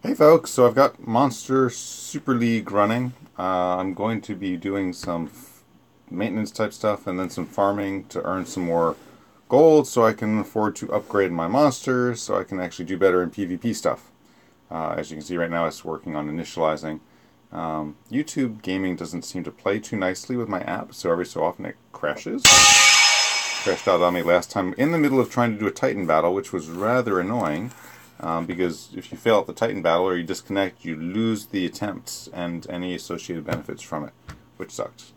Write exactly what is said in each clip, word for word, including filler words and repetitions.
Hey folks, so I've got Monster Super League running. Uh, I'm going to be doing some f- maintenance type stuff and then some farming to earn some more gold so I can afford to upgrade my monsters so I can actually do better in PvP stuff. Uh, as you can see right now, it's working on initializing. Um, YouTube gaming doesn't seem to play too nicely with my app, so every so often it crashes. Crashed out on me last time in the middle of trying to do a Titan battle, which was rather annoying. Um, because if you fail at the Titan battle or you disconnect, you lose the attempts and any associated benefits from it, which sucks.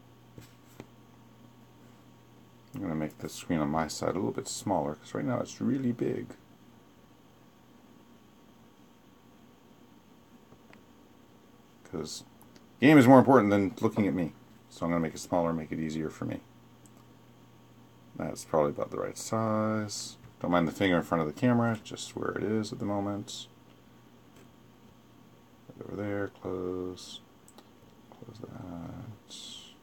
I'm going to make the screen on my side a little bit smaller, because right now it's really big. Because the game is more important than looking at me. So I'm going to make it smaller, make it easier for me. That's probably about the right size. Don't mind the finger in front of the camera, just where it is at the moment. Right over there, close. Close that.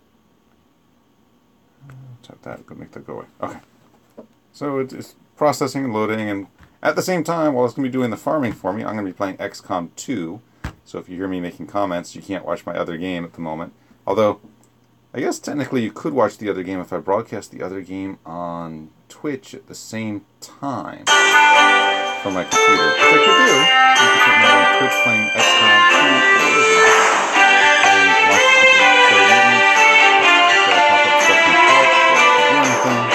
Tap that, go make that go away. Okay. So it's processing and loading, and at the same time, while it's going to be doing the farming for me, I'm going to be playing X COM two. So if you hear me making comments, you can't watch my other game at the moment. Although, I guess technically you could watch the other game if I broadcast the other game on Twitch at the same time from my computer. Which I could do. You can put me on Twitch playing X COM two and watch the so maintenance. So I'll pop up stuff in the park so I can do anything.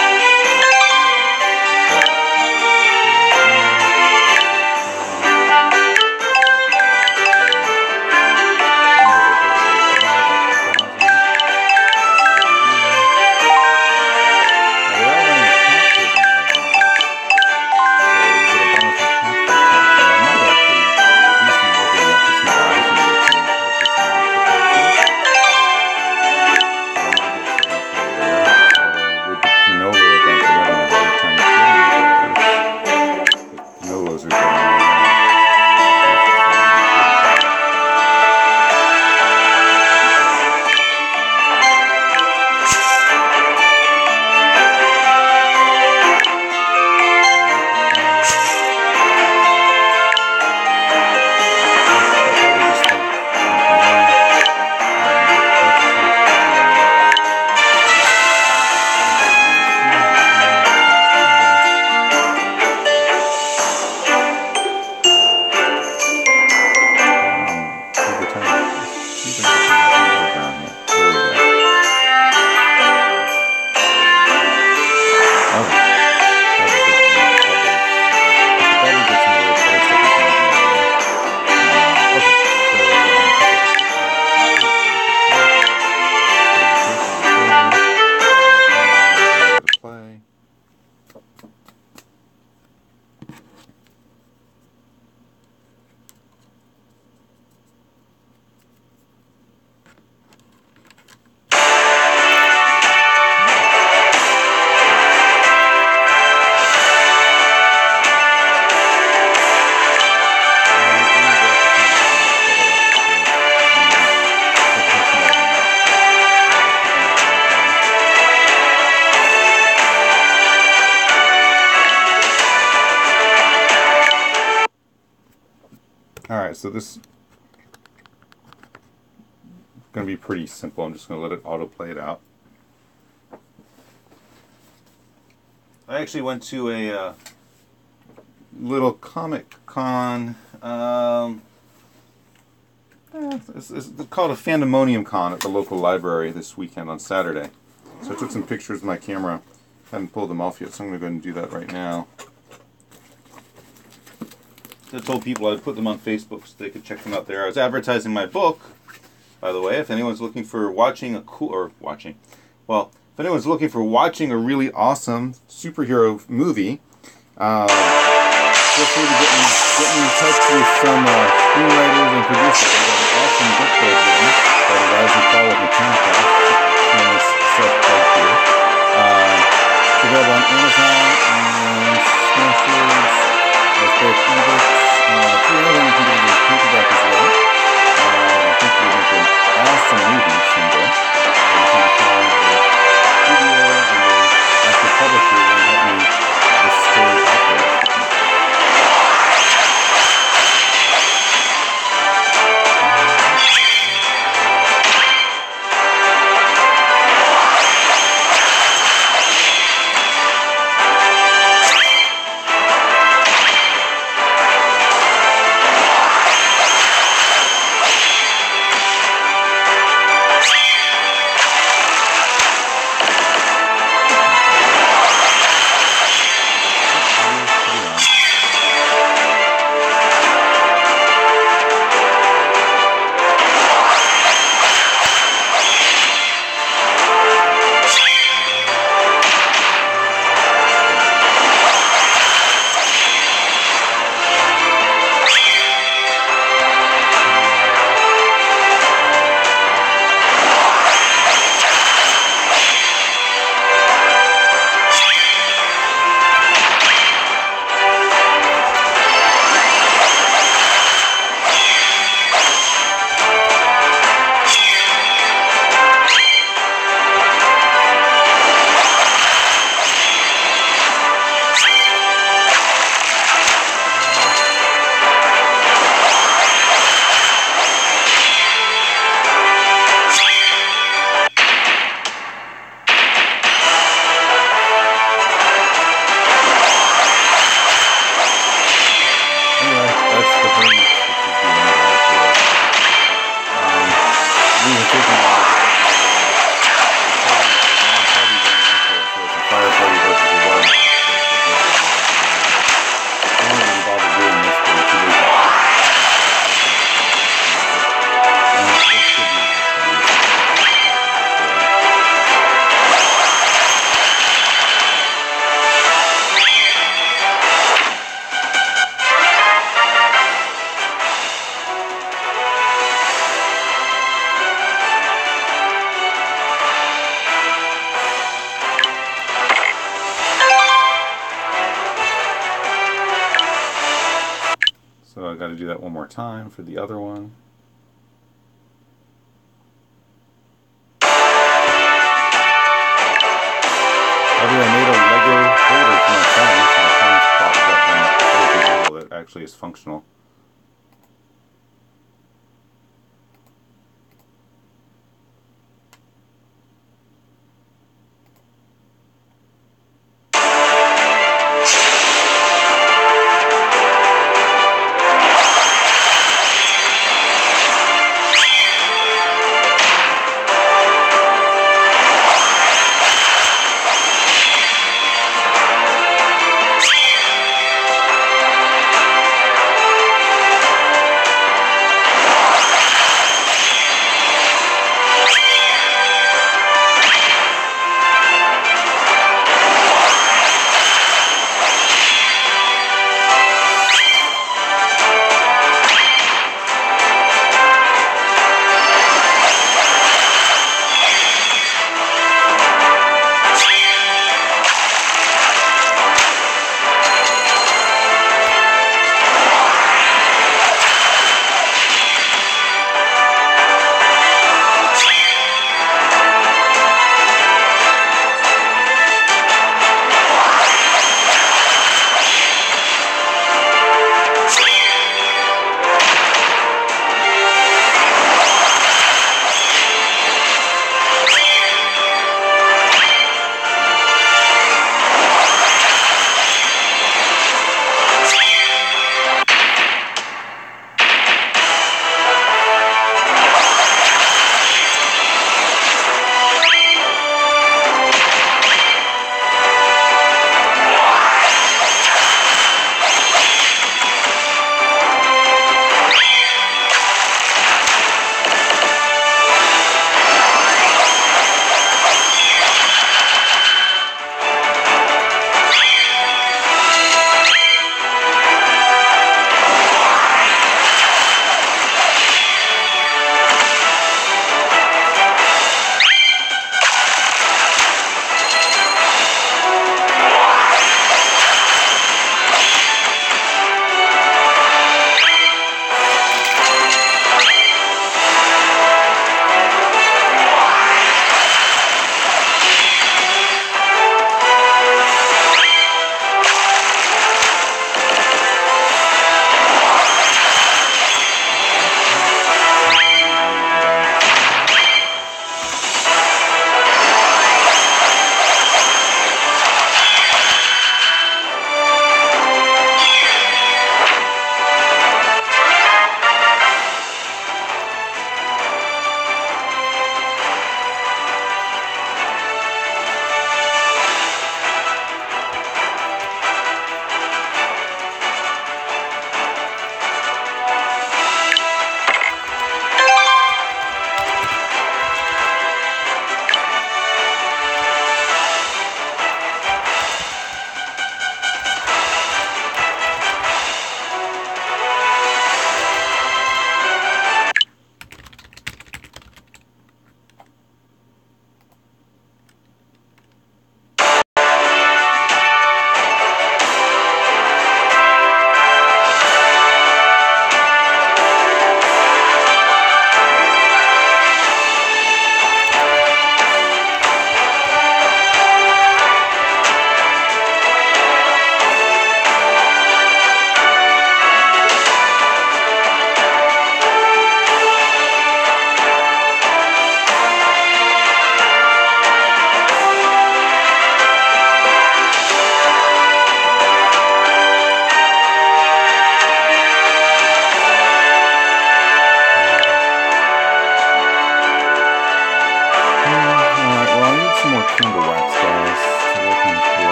Alright, so this is going to be pretty simple. I'm just going to let it autoplay it out. I actually went to a uh, little Comic Con. Um, it's, it's called a Fandemonium Con at the local library this weekend on Saturday. So I took some pictures with my camera. I haven't pulled them off yet, so I'm going to go ahead and do that right now. I told people I'd put them on Facebook so they could check them out there. I was advertising my book, by the way. If anyone's looking for watching a cool, or watching, well, if anyone's looking for watching a really awesome superhero movie, uh, feel free to get in, get in touch with some uh, screenwriters and producers. I've got an awesome book they've written called The Rise and Fall of Mechanica. Famous self-plug here. Uh, it's available on Amazon and Smashwords. There's both ebooks. Uh, through another one, you can get it as paperback as well. Uh, I think we're going to make an awesome movie someday. I just need to find a studio and a actual publisher that will help me get this story out there. got to do that one more time for the other one. By the way, I made a Lego holder for my phone, so my phone's popped up on the wheel that actually is functional.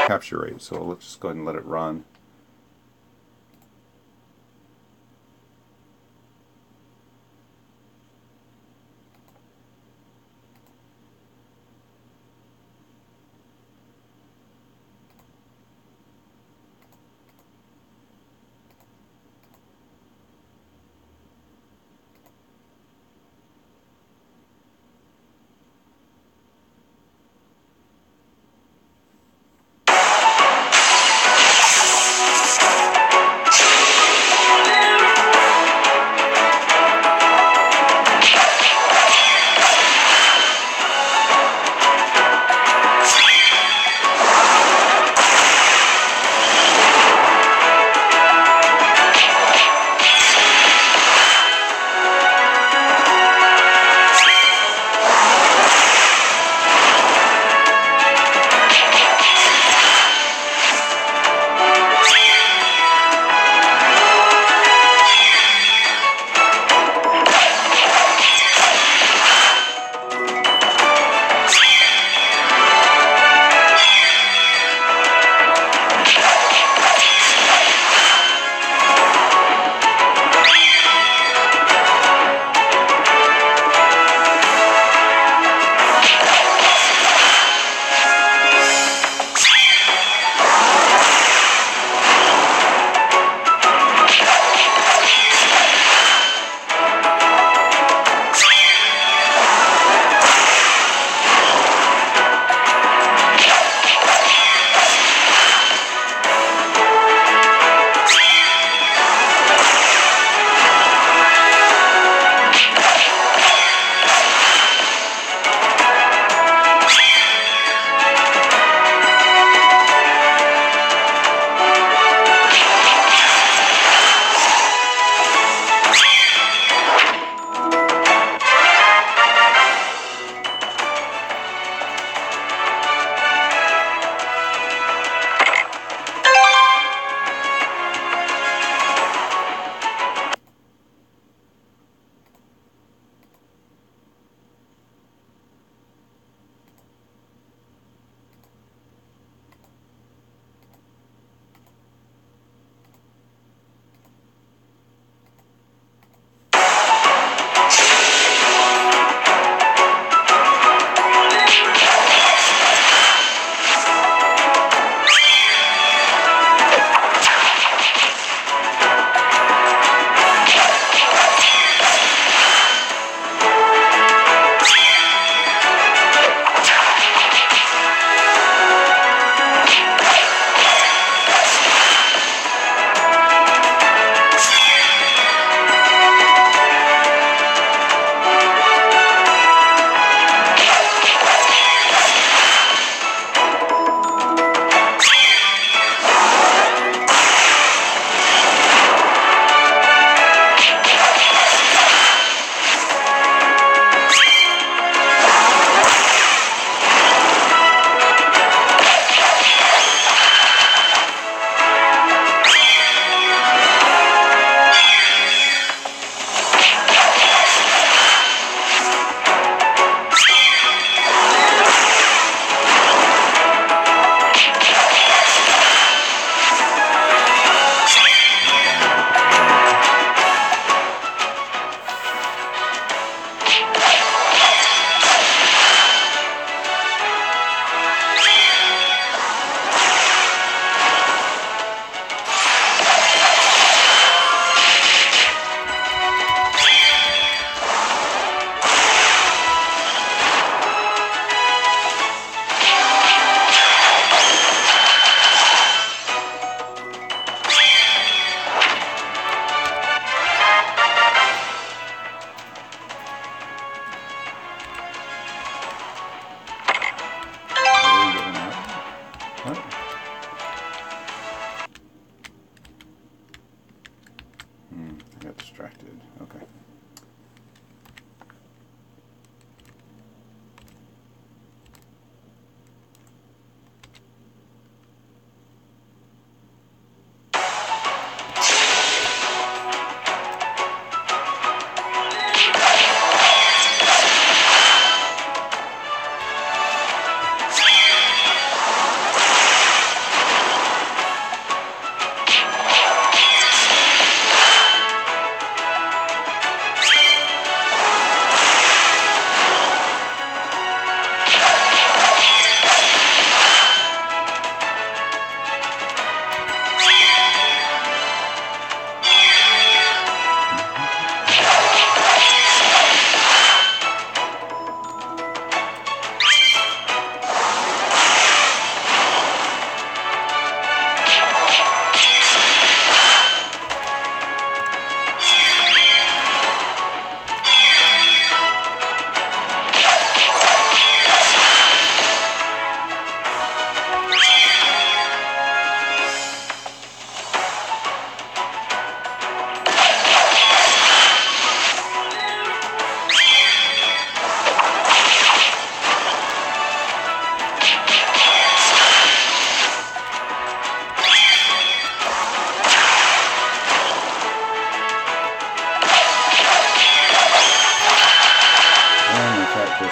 capture rate. So let's just go ahead and let it run.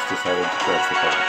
just decided to press the button.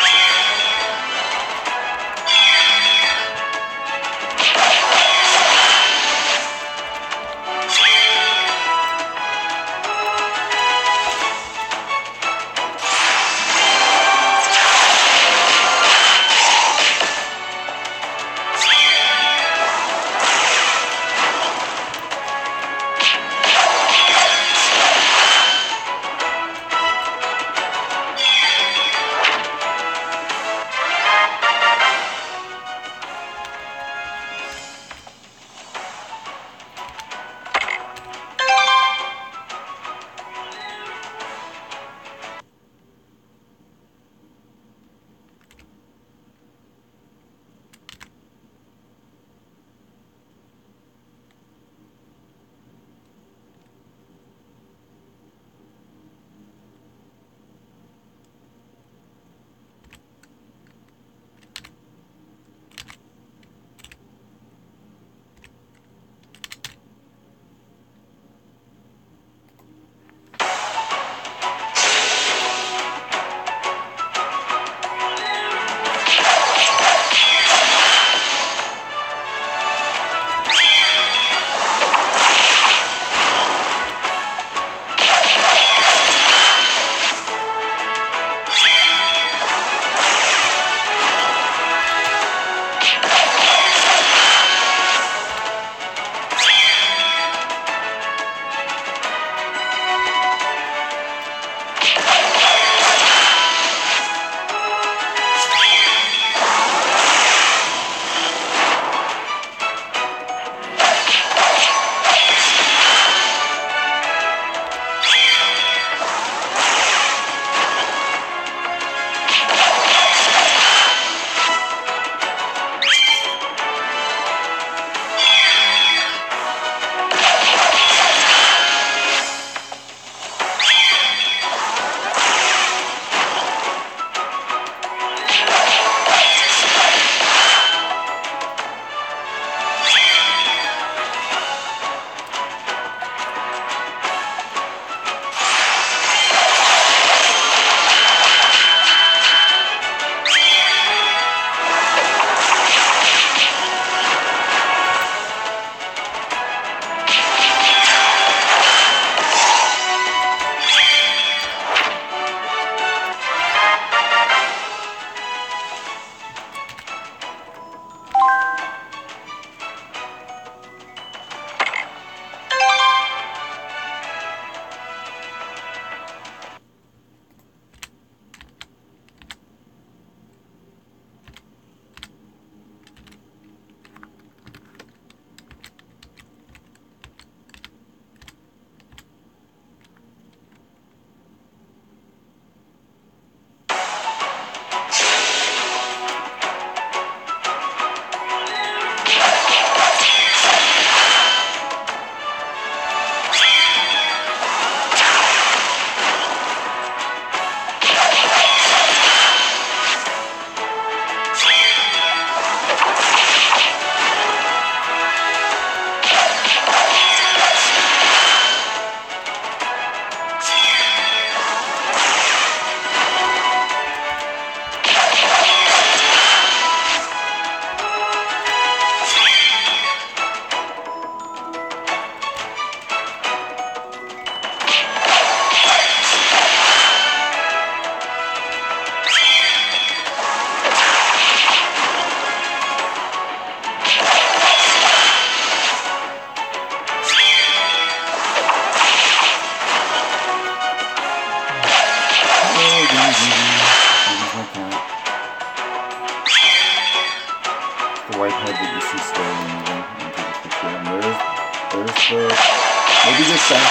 The white head that you see slowly moving into the picture. And there's, there's the, maybe just that.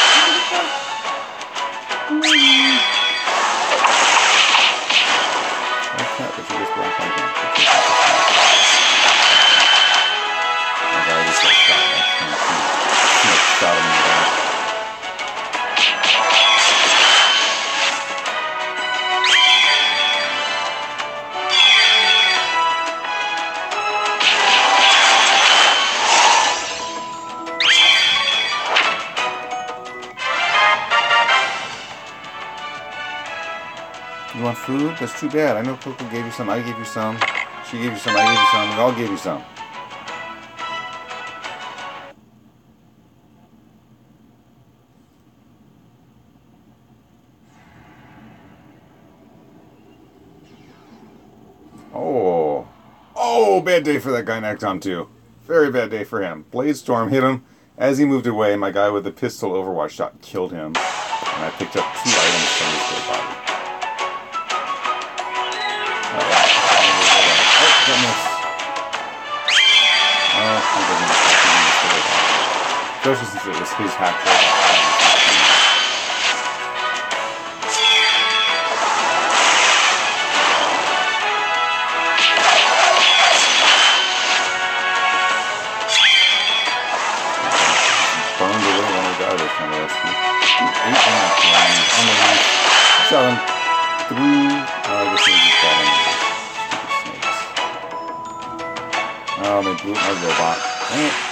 Black cat, but you just black eye down. My guy just got shot. That's kind of cool. He like shot him in the back. want food? That's too bad. I know Coco gave you some. I gave you some. She gave you some. I gave you some. We all gave you some. Oh. Oh, bad day for that guy in Acton two. Very bad day for him. Blade Storm hit him. As he moved away, my guy with the pistol Overwatch shot killed him. And I picked up two items from his dead body. Oh, goodness. Oh, he doesn't especially since it was his hack. Burned away one of the guys I was trying to rescue. Eight rounds on the roof. Shot him through. Oh, I guess maybe just got him. Stupid snakes. Oh, they blew up my robot. Dang it.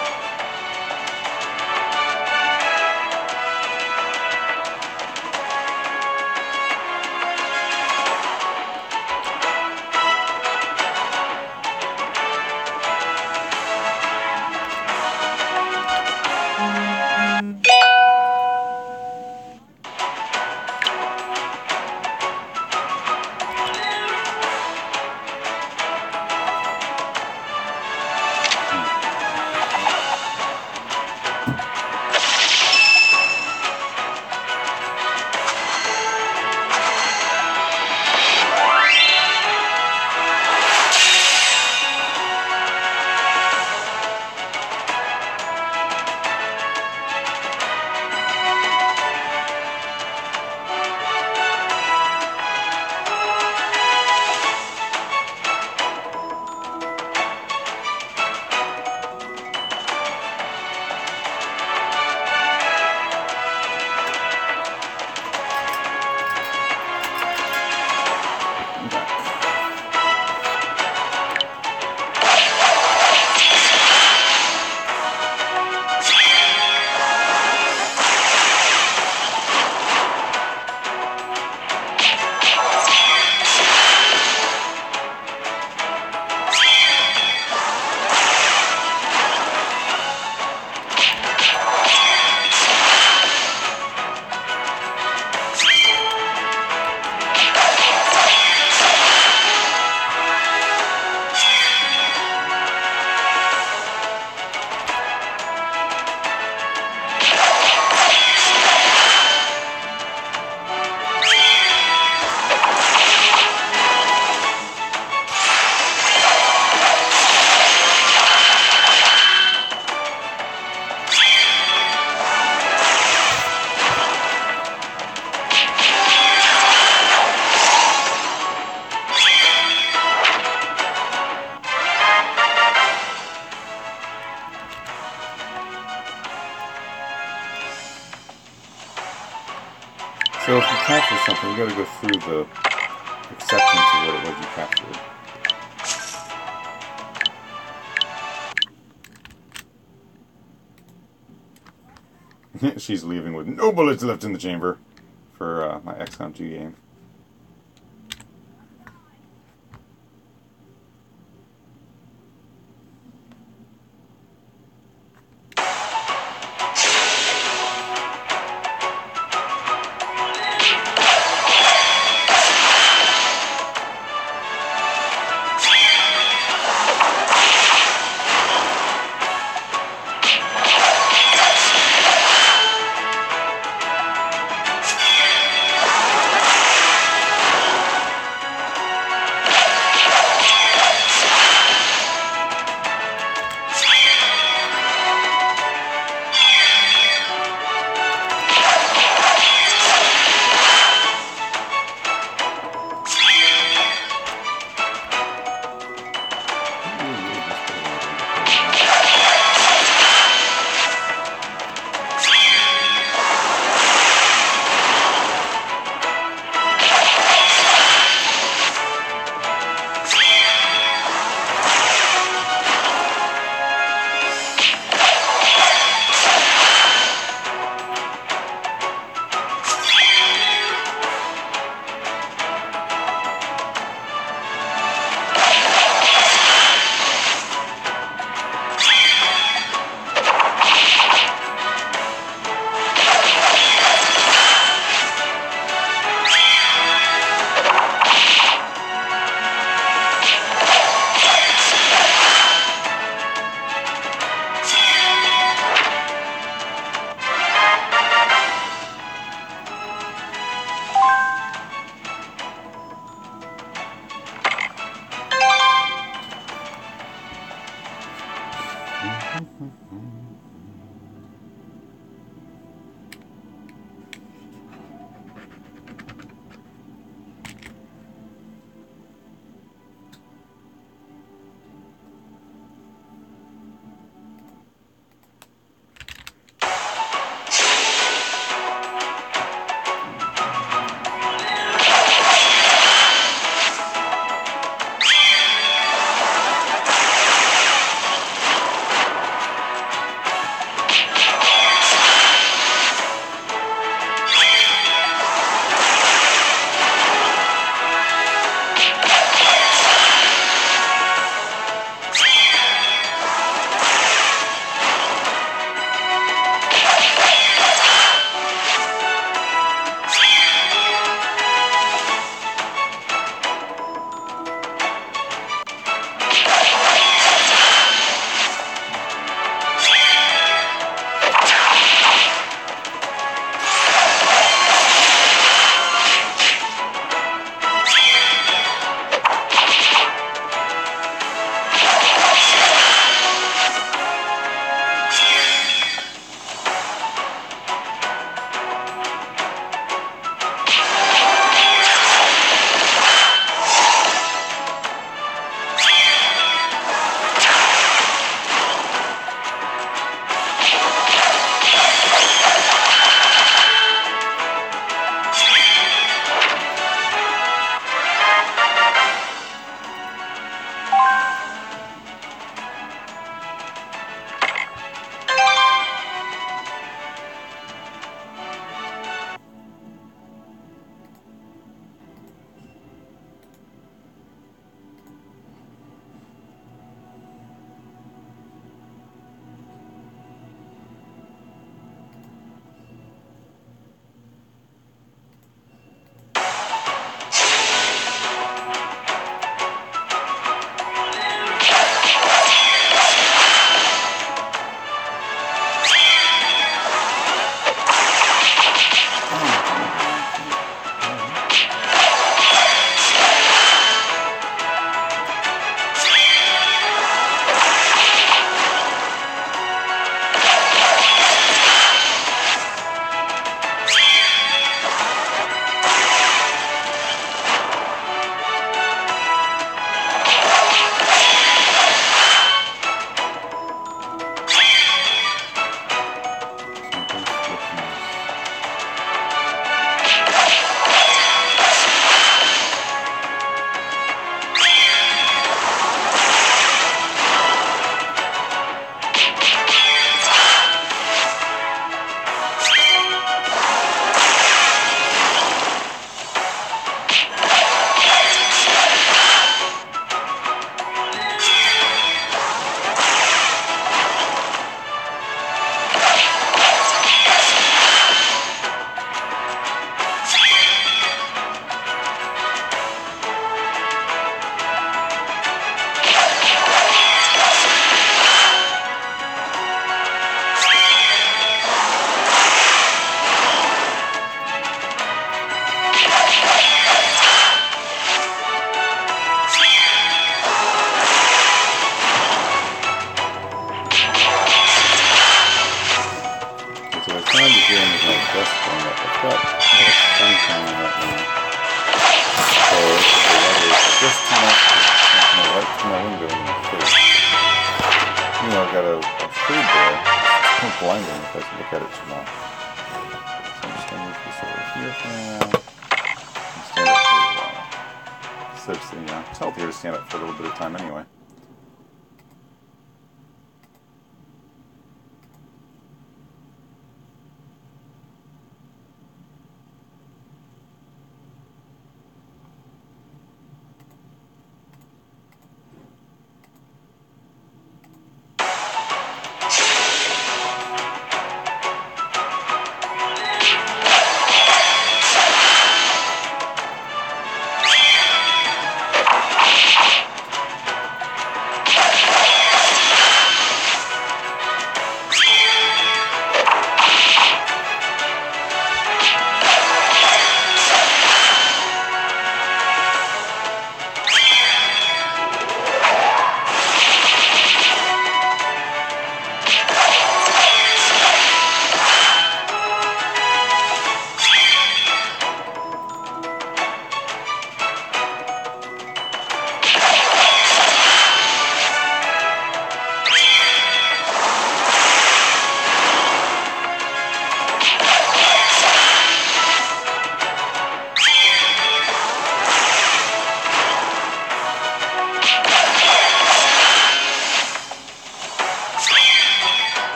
So if you capture something, you gotta go through the acceptance of what it was you captured. She's leaving with no bullets left in the chamber for uh, my X COM two game.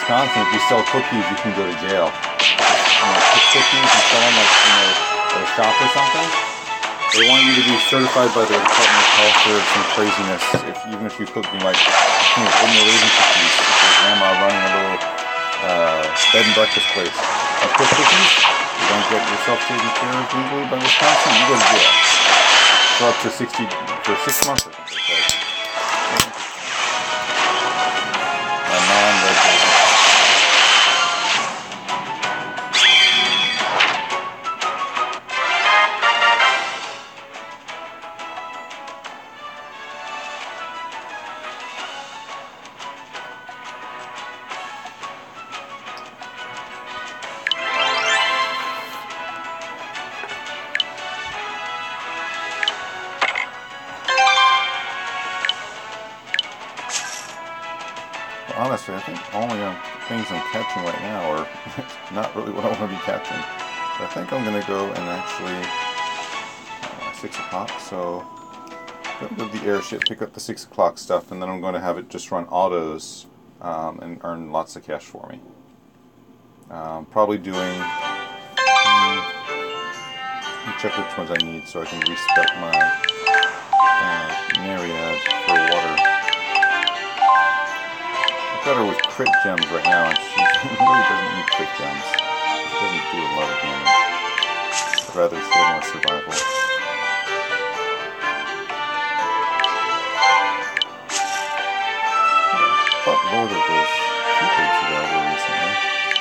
Wisconsin, if you sell cookies, you can go to jail. You know, cook cookies and sell them like, you know, at a shop or something. They want you to be certified by the Department of Health or some craziness. If, even if you cook, you might, you know, oatmeal raisin cookies. If your grandma running a little uh, bed and breakfast place. And cook cookies, you don't get yourself taken care of legally by Wisconsin, you go to jail. For up to sixty, for six months, I think they said. A non-red bacon. Honestly, I think all the um, things I'm catching right now are not really what I want to be catching. So I think I'm going to go and actually, uh, six o'clock, so I'm going to go to the airship, pick up the six o'clock stuff, and then I'm going to have it just run autos um, and earn lots of cash for me. Um, probably doing, um, let me check which ones I need so I can respec my uh, Myriad for water. I've got her with crit gems right now, and she really doesn't need crit gems. She doesn't do a lot of damage. I'd rather she had more survival. A buttload of those cupids available recently.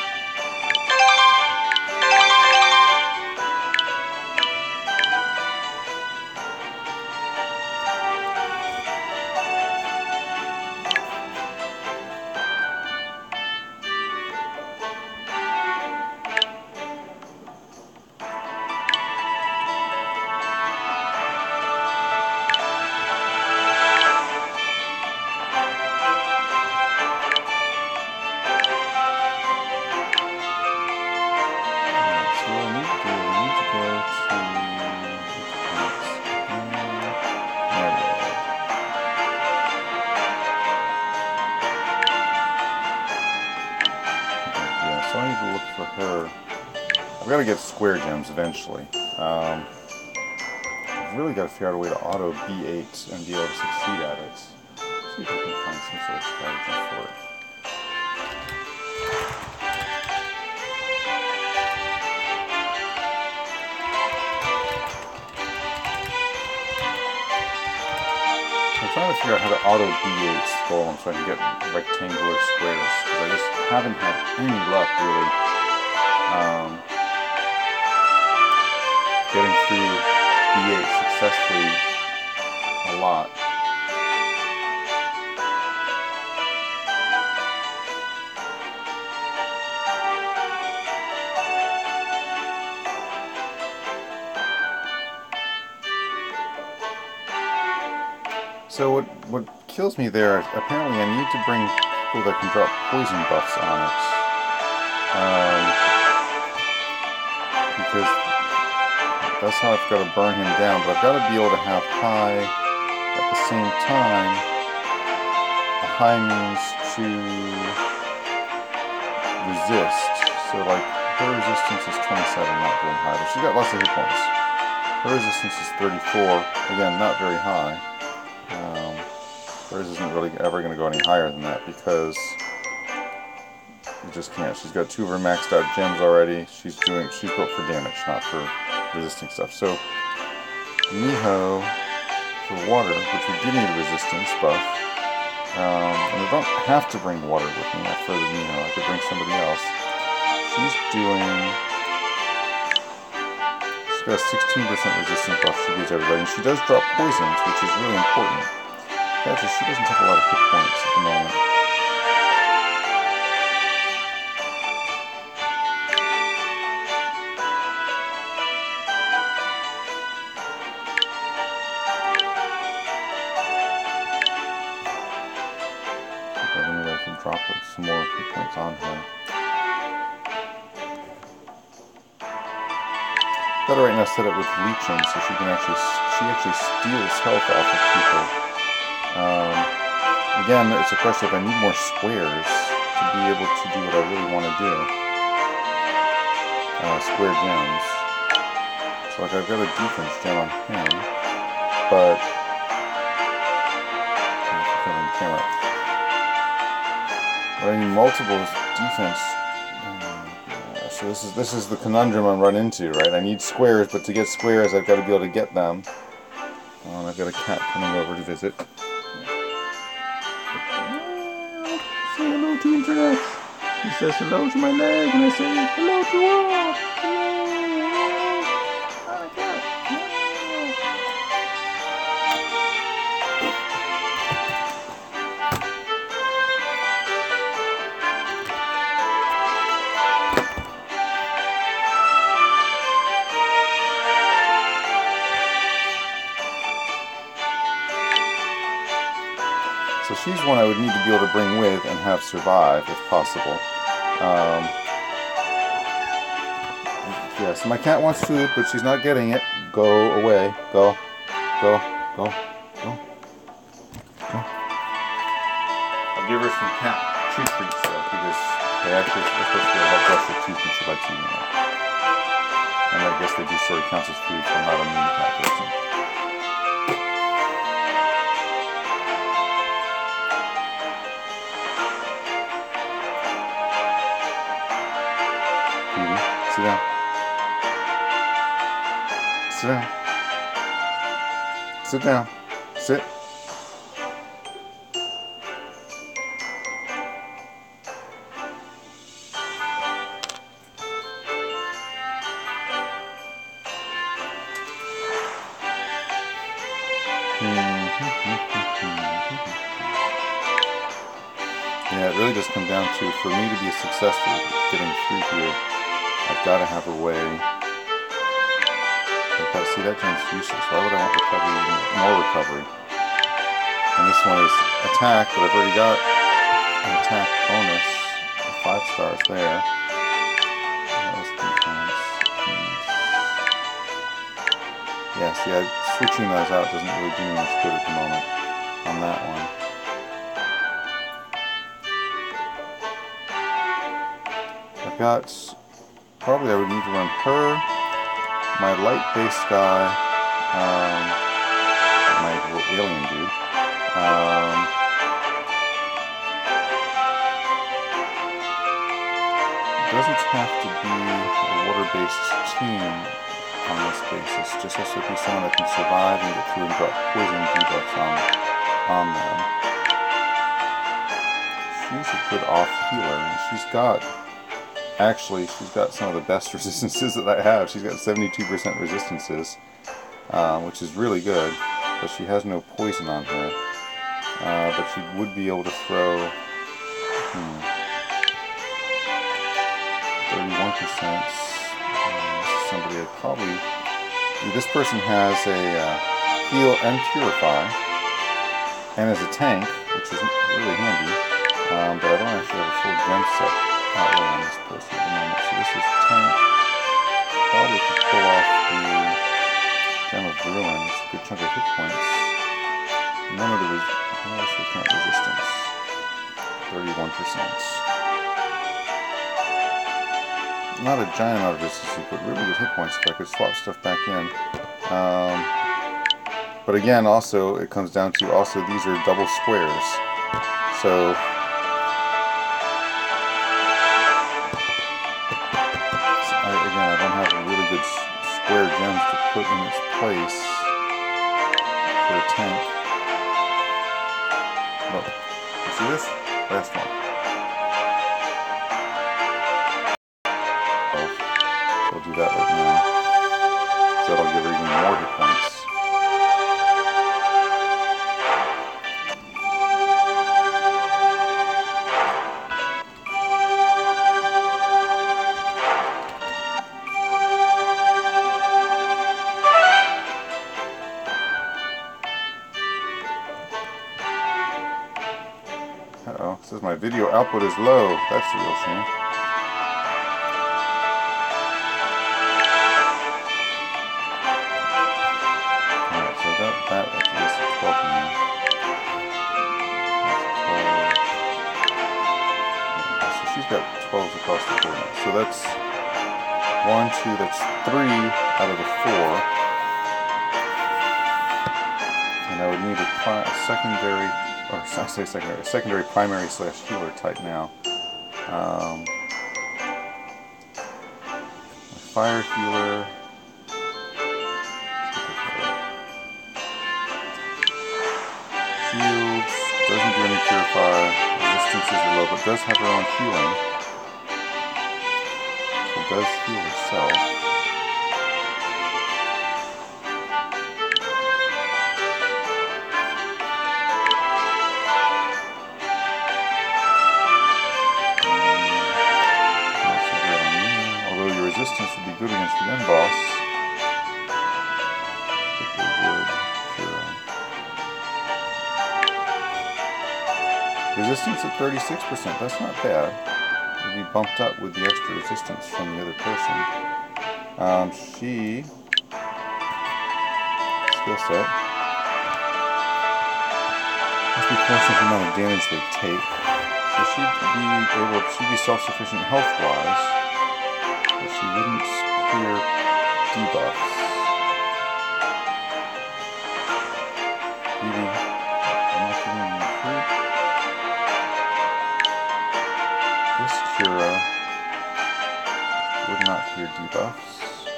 So I need to look for her. I've got to get square gems eventually. Um, I've really got to figure out a way to auto B eight and be able to succeed at it. Let's see if I can find some sort of strategy for it. I'm trying to figure out how to auto B eight Golem so I can get rectangular squares, because I just haven't had any luck really um, getting through B eight successfully a lot. So what what kills me there, apparently I need to bring people that can drop poison buffs on it. Um, because that's how I've got to burn him down, but I've got to be able to have high at the same time. The high means to resist. So like her resistance is twenty-seven, not very high, but she's got lots of hit points. Her resistance is thirty-four, again not very high. Um, hers isn't really ever going to go any higher than that because you just can't. She's got two of her maxed out gems already. She's doing. She's built for damage, not for resisting stuff. So Miho for water, which we do need a resistance buff. Um, and I don't have to bring water with me for the Miho. I could bring somebody else. She's doing. She's got a sixteen percent resistance buff she gives everybody, and she does drop poisons, which is really important. Actually, she doesn't have a lot of hit points at the moment. See if anybody can drop some more hit points on her. Got her right now set up with leeching, so she can actually she actually steals health off of people. Um, again, it's a question if I need more squares to to be able to do what I really want to do. Uh, square gems. So like I've got a defense gem on him, but on camera. But I need multiple defense. Uh, so this is this is the conundrum I run into, right? I need squares, but to get squares, I've got to be able to get them. Oh, and I've got a cat coming over to visit. Say hello to internet. He says hello to my leg, and I say hello to all. So she's one I would need to be able to bring with and have survive if possible. Um, yeah, so my cat wants food, but she's not getting it. Go away. Go. Go. Go. Go. Go. I'll give her some cat treat treats though, because they actually are supposed to help brush her teeth and she likes eating it. And I guess they do sort of count as food, so I'm not a mean cat person. Sit down. Sit down. Sit down. Sit. Yeah, it really does come down to, for me to be successful getting through here, I've got to have a way. I've got to see that gem's useless. Why would I want recovery, even more recovery? And this one is attack, but I've already got an attack bonus. Five stars there. That was defense. Yeah, see, I, switching those out doesn't really do me much good at the moment on that one. I've got, probably I would need to run her, my light-based guy, um, my alien dude, um, it doesn't have to be a water-based team on this basis, just has to be someone that can survive and get through and drop poison debuffs on, on them. She's a good off healer, and she's got, actually, she's got some of the best resistances that I have. She's got seventy-two percent resistances, uh, which is really good, but she has no poison on her. Uh, but she would be able to throw, hmm, thirty-one percent. Somebody I'd probably, this person has a uh, heal and purify, and as a tank, which is really handy, um, but I don't actually have a full gem set outlay on this person at the moment. So this is tank, probably could pull off the Gem of Ruins, a good chunk of hit points. None of the res count resistance, thirty-one percent. Not a giant amount of resistance, but really good hit points if I could swap stuff back in. Um, but again, also, it comes down to, also, these are double squares. So, I, again, I don't have really good square gems to put in its place for a tank. Look, you see this? Last one. We'll do that right now. So that'll give her even more hit points. Uh-oh, it says my video output is low. That's a real shame. That, that's at least a twelve now. That's a twelve. twelves across the board. So that's one, two, that's three out of the four. And I would need a, a secondary, or I say secondary, secondary primary slash healer type now. Um, a fire healer. Shields, doesn't do any purify, resistances are low, but does have her own healing. So it does heal herself. Resistance would be good against the end boss. But they would cure. Resistance at thirty-six percent, that's not bad. It would be bumped up with the extra resistance from the other person. Um, she... skill set. Must be proportional to the amount of damage they take. So she'd be able, she'd be self-sufficient health-wise. But she wouldn't clear debuffs. Beauty. I'm not getting any fruit. This Cura would not clear debuffs.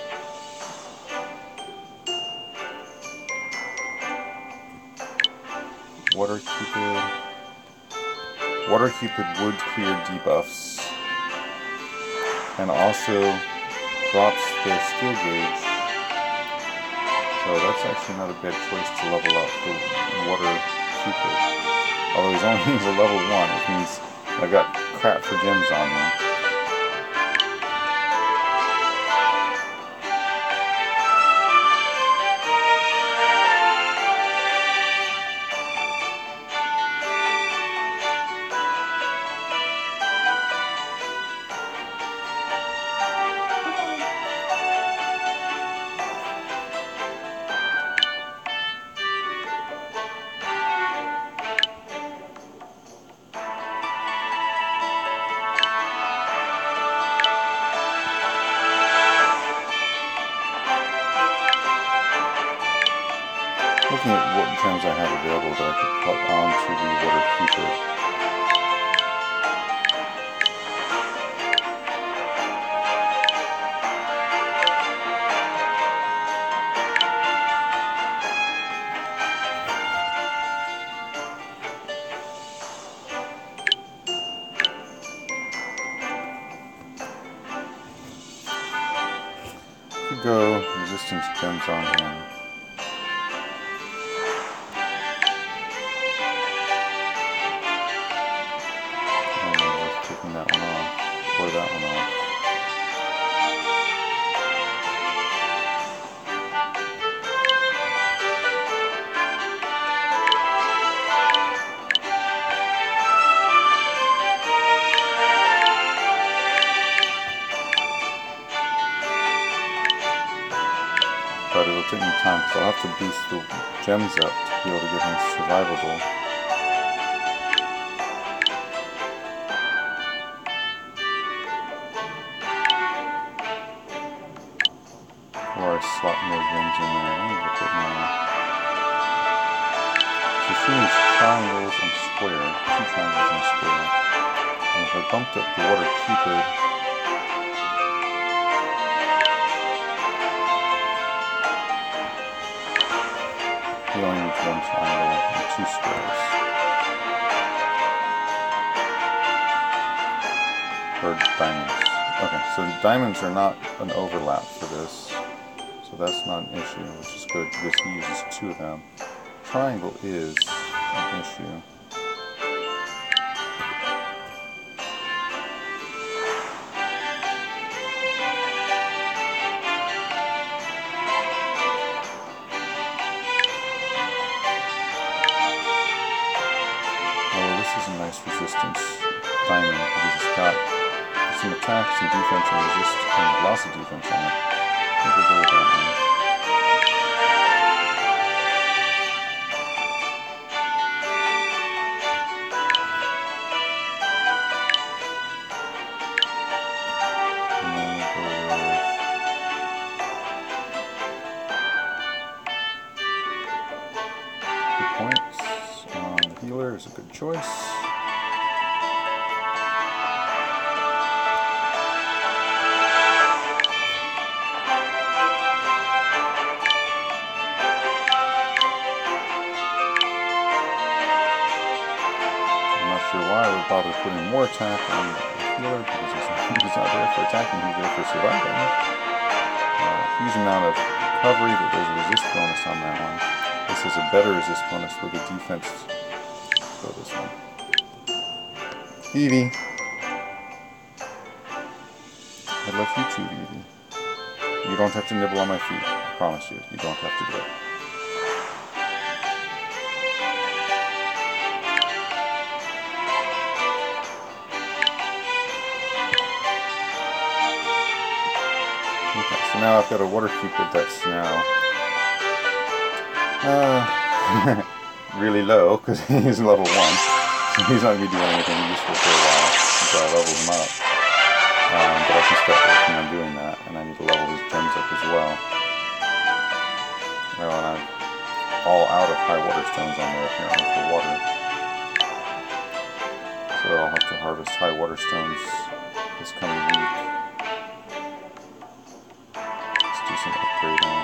Water Cupid. Water Cupid would clear debuffs. And also drops their skill gauge. So that's actually not a bad choice to level up the Water Cupid. Although he's only he's a level one, which means I got crap for gems on me. Looking at what gems I have available that I could put onto the Water Cupid. Could go resistance gems on him. That one off, or that one off. But it'll take me time because I'll have to boost the gems up to be able to get him survivable. Or I slot more gems in there. Let me look at my... So she needs triangles and square. Two triangles and square. And if I bumped up the Water Cupid, he only needs one triangle and two squares. Or diamonds. Okay, so diamonds are not an overlap for this. So that's not an issue, which is good because he uses two of them. Triangle is an issue. Oh, this is a nice resistance diamond because it's got some attacks and defense and resist and lots of defense on it. I think we'll go with that one. choice. Sure why I would bother putting more attack on the healer, because he's, he's not there for attacking, he's there for surviving. Uh, huge amount of recovery, but there's a resist bonus on that one. This is a better resist bonus with a defense. So this one. Evie. I love you too, Evie. You don't have to nibble on my feet. I promise you. You don't have to do it. So now I've got a water cupid that's now uh, really low because he's level one, so he's not going to be doing anything useful for a while until I level him up. Um, but I can start working on doing that, and I need to level his gems up as well. Well, and I'm all out of high water stones on there apparently for water, so I'll have to harvest high water stones this coming week. Some upgrading.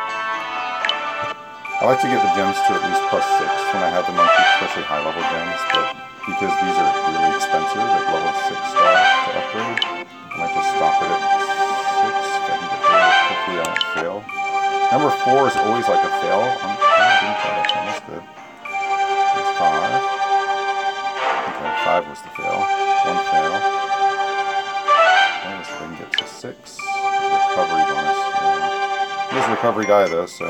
I like to get the gems to at least plus six when I have them on peak, especially high level gems, but because these are really expensive at level six star to upgrade, I might just stop it at six. If I can get there, hopefully I won't fail. Number four is always like a fail. I'm, I didn't try that one, that's good. There's five. Okay, five was the fail. One fail. Okay, so I can get to six. Recovery bonus. He's a recovery guy though, so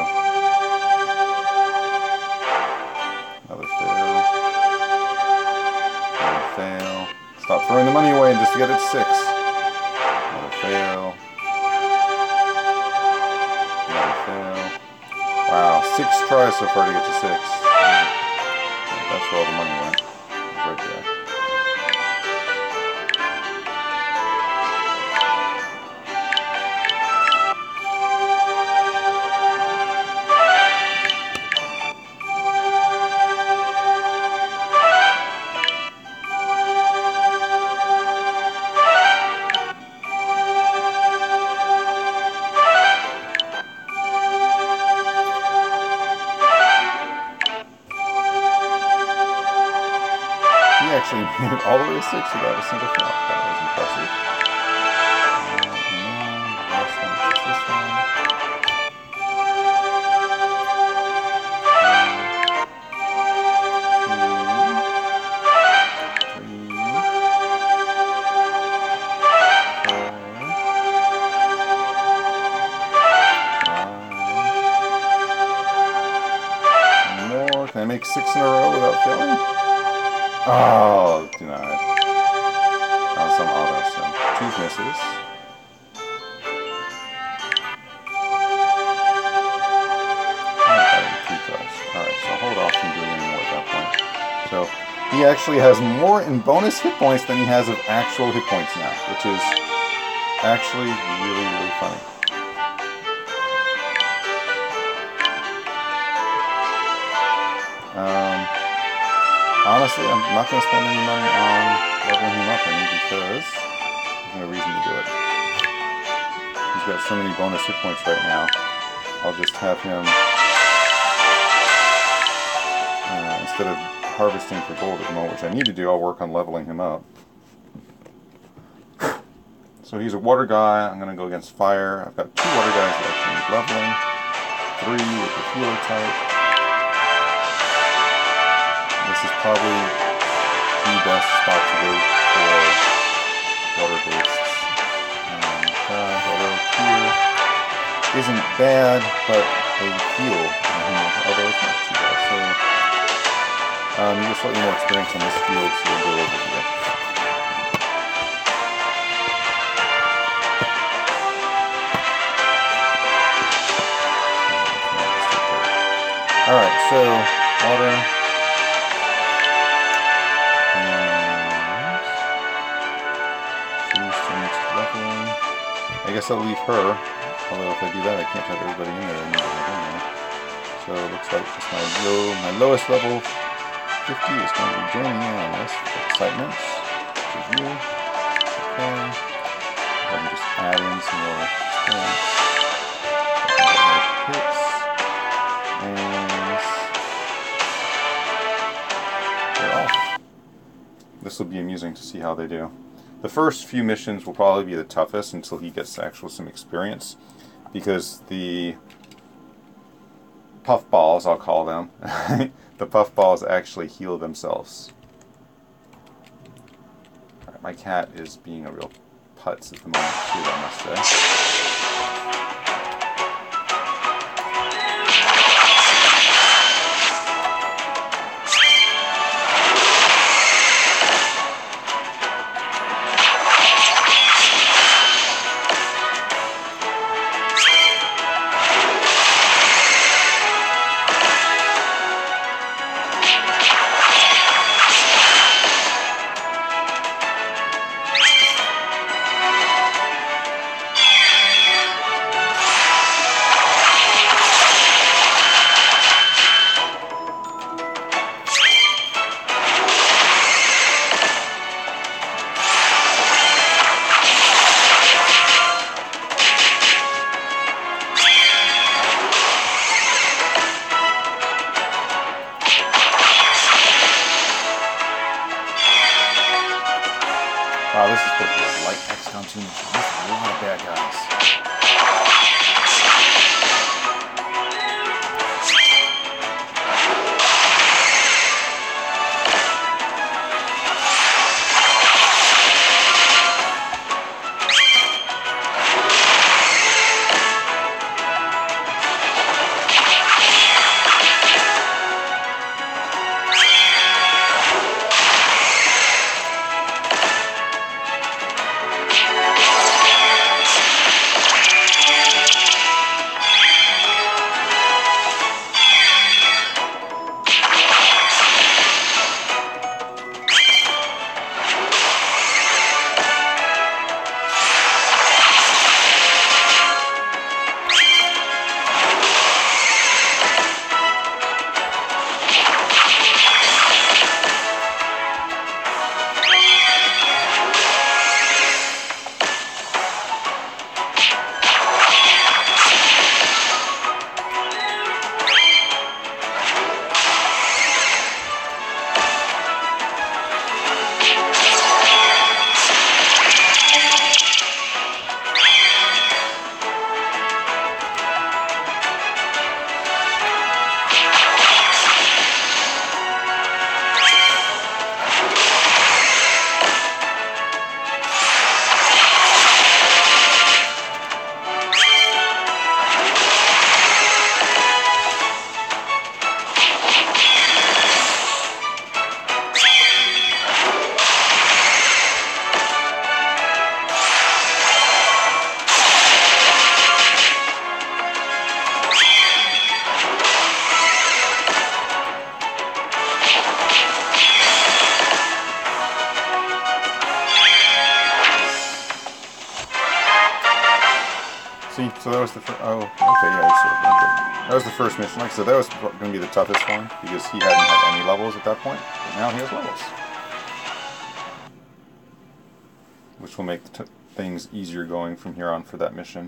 another fail. Another fail. Stop throwing the money away and just get it to six. Another fail. Another fail. Wow, six tries so far to get to six. That's where all the money went. Right there. Actually made it all the way to six without a single fail. That was impressive. Uh, and then the last one is this one. Two, three, four, five. More. Can I make six in a row without failing? Oh, denied. On some auto, so two misses. Alright, so hold off from doing any more at that point. So he actually has more in bonus hit points than he has of actual hit points now, which is actually really, really funny. Um... Honestly, I'm not going to spend any money on leveling him up any because there's no reason to do it. He's got so many bonus hit points right now. I'll just have him, uh, instead of harvesting for gold at the moment, which I need to do, I'll work on leveling him up. So he's a water guy. I'm going to go against fire. I've got two water guys that actually need leveling. Three with the healer type. This is probably the best spot to go for water-based. Um, uh, although here isn't bad, but they heal. Um, although it's not too bad. So um, you get slightly more experience on this field, so you'll go over here. Alright, so water. I guess I'll leave her, although if I do that I can't have everybody in there. I need to have in there. So it looks like just my low, my lowest level fifty is going to be joining in on this excitement. Review. Okay. Let me just add in some more experience. Hits. And they're off. This will be amusing to see how they do. The first few missions will probably be the toughest until he gets actual some experience, because the puffballs, I'll call them, the puffballs actually heal themselves. All right, my cat is being a real putz at the moment too, I must say. Wow, this is supposed to be a light X COM two mission. This is a lot of bad guys. See, so that was the first, oh, okay, yeah, so, okay. That was the first mission. Like I said, that was going to be the toughest one, because he hadn't had any levels at that point, but now he has levels. Which will make t things easier going from here on for that mission.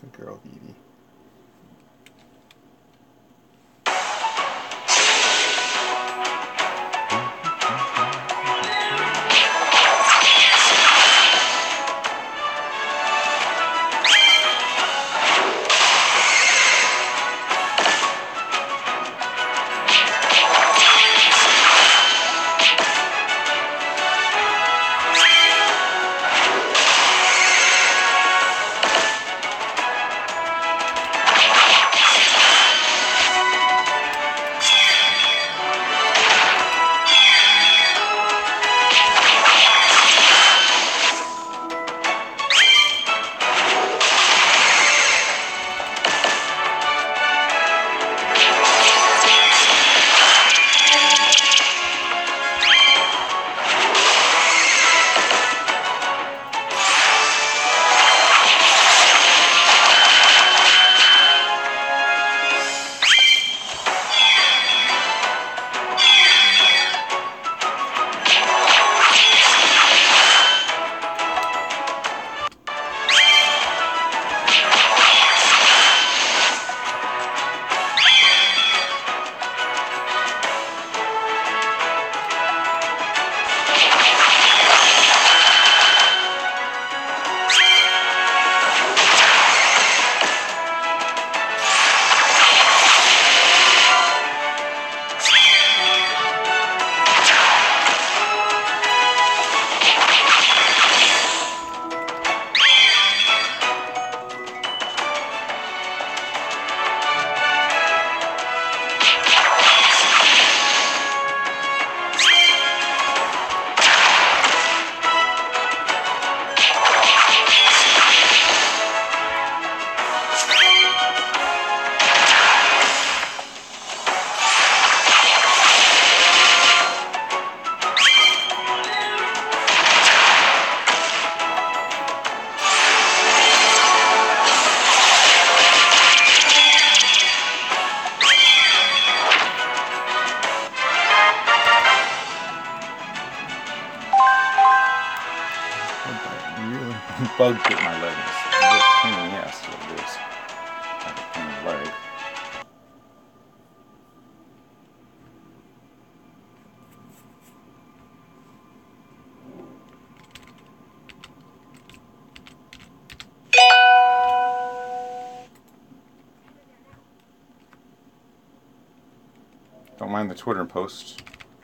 Good girl, Evie. Bug bit my leg. It's a real pain in the ass, is what it is. Like a pain in the leg. Don't mind the Twitter post.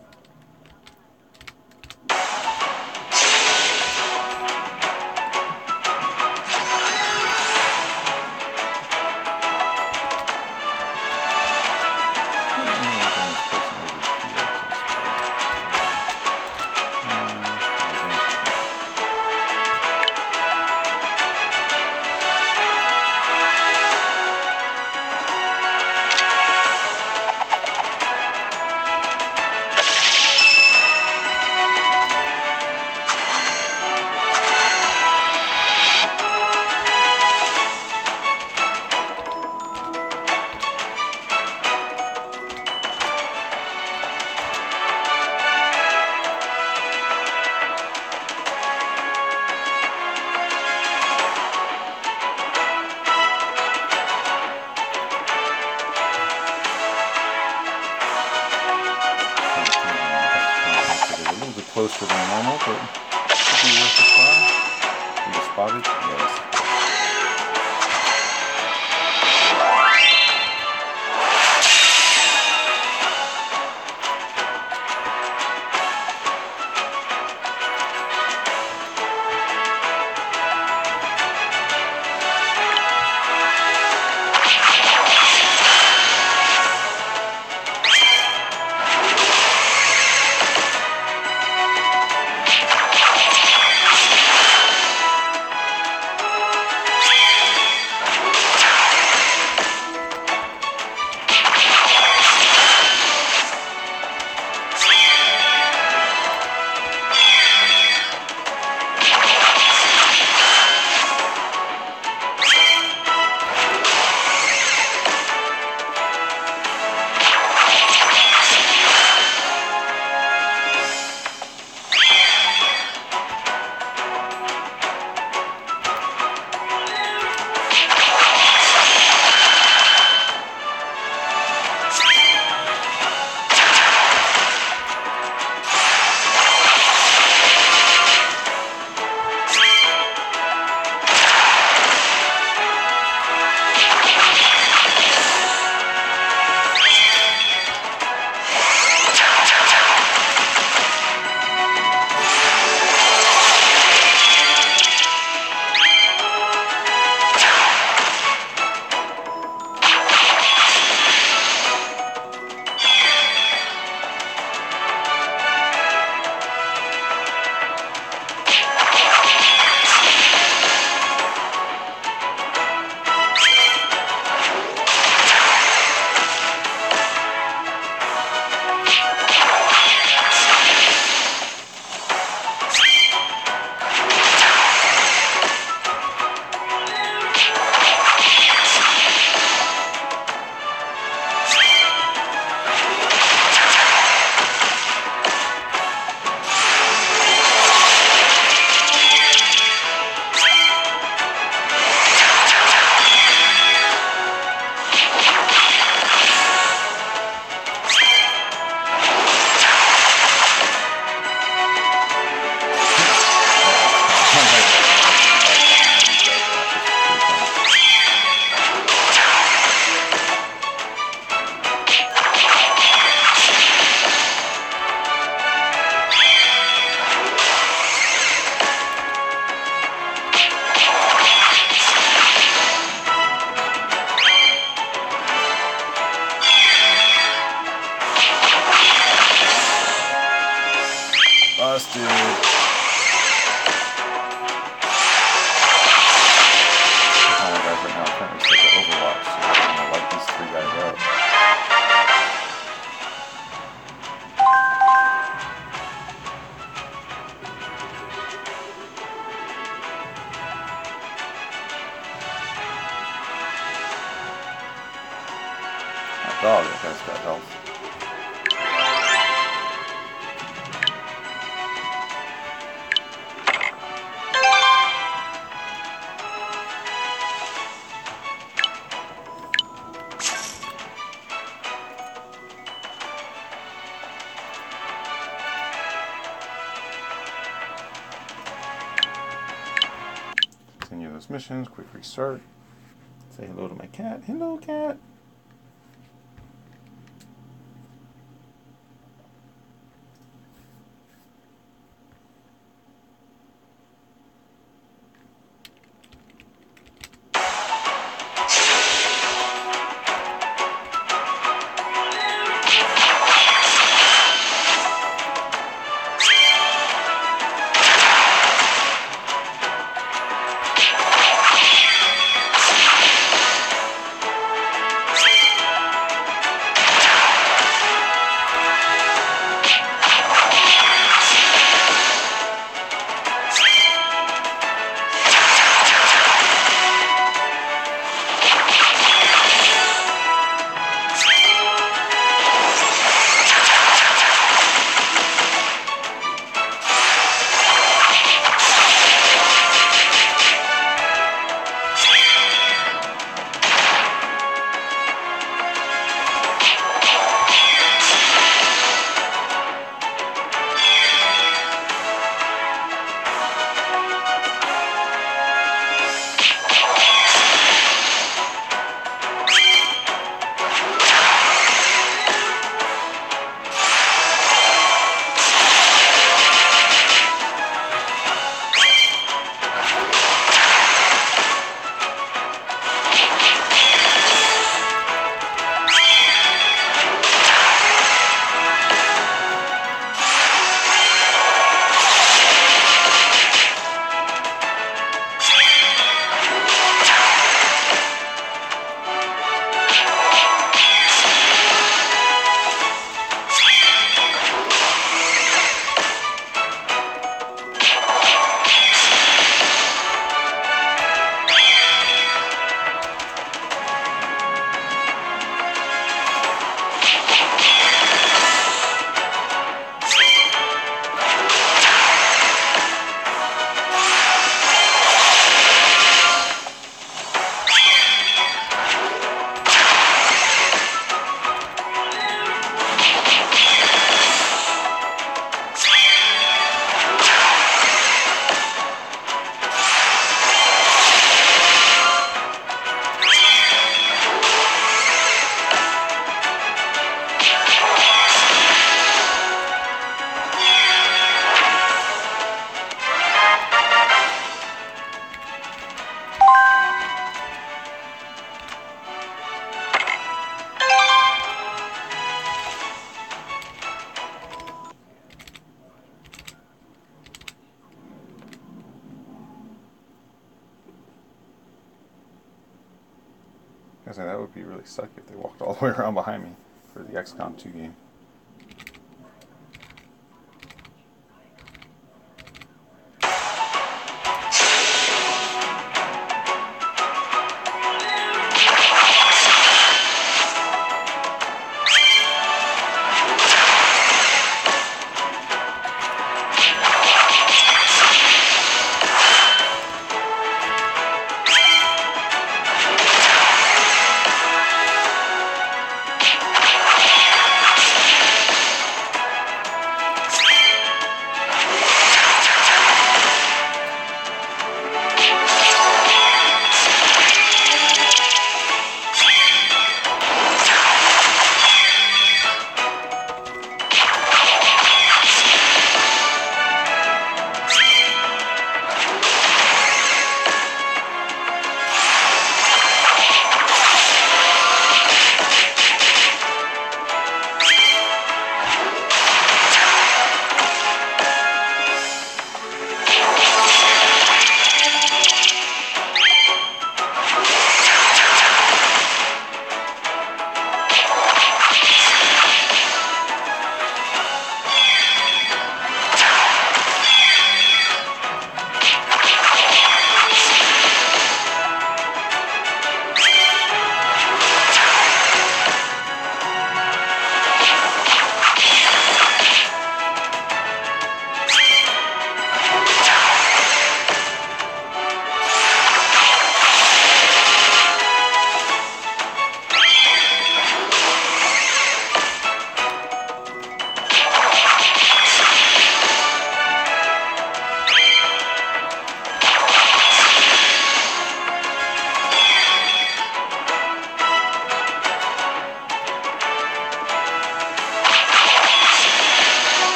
Closer than normal, but should be worth a try. You just spotted? Yes. did. I'm telling guys right now, I'm currently stuck at Overwatch, so I'm gonna let these three guys out. That dog, that guy's got health. Continue those missions, quick restart. Say hello to my cat. Hello, cat. I was gonna say, that would be really sucky if they walked all the way around behind me for the X COM two game.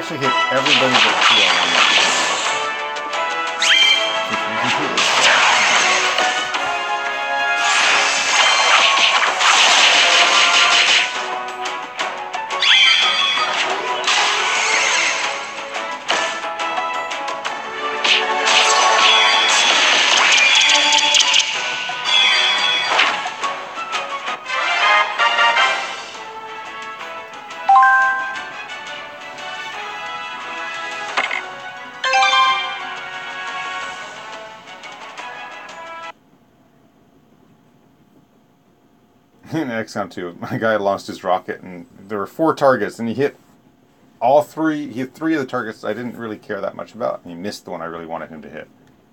actually hit everybody but two on one level. In X COM two, my guy lost his rocket, and there were four targets, and he hit all three. He hit three of the targets I didn't really care that much about, and he missed the one I really wanted him to hit.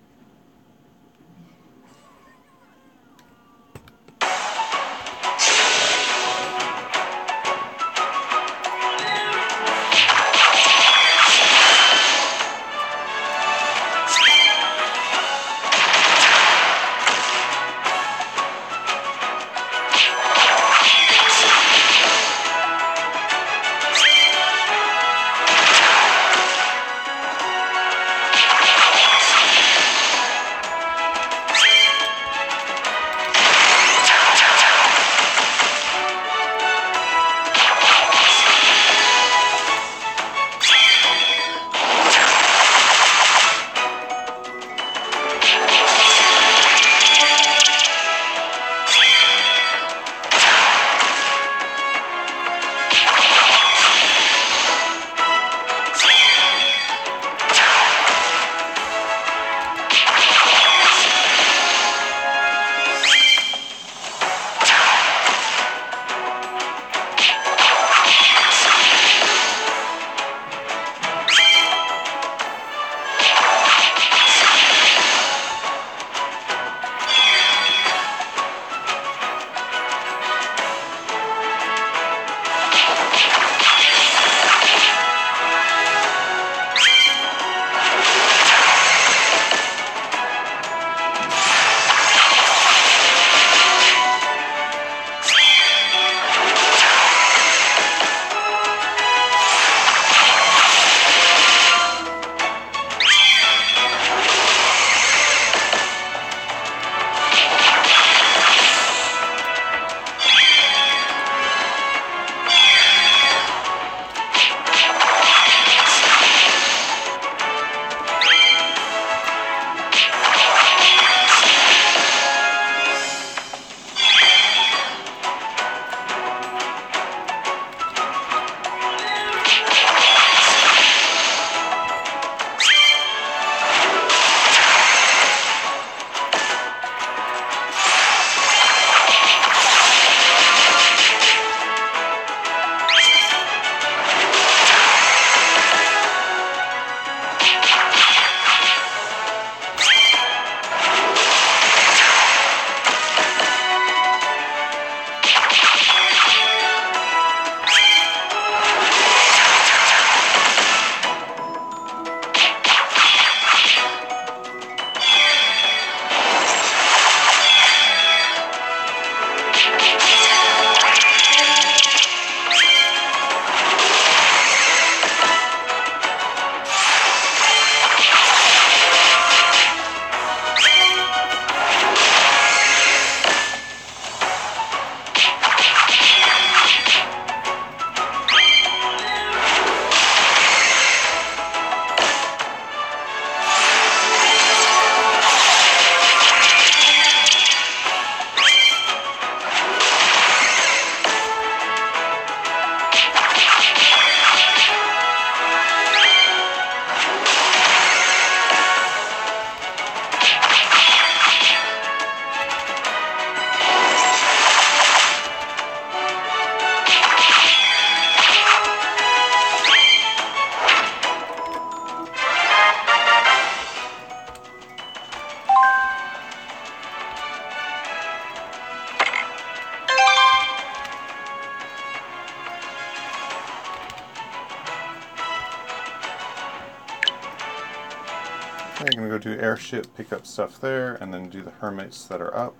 Okay, I'm going to go do airship, pick up stuff there, and then do the hermits that are up.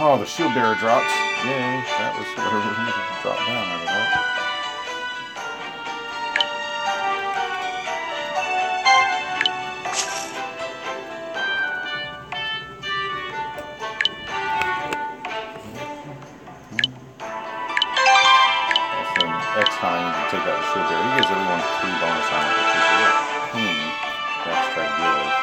Oh, the shield bearer dropped. Yay, that was what we needed to drop down out of that. X time you can take out the shield bearer. He gives everyone three bonus on it, which is a real pain to have to try to deal with.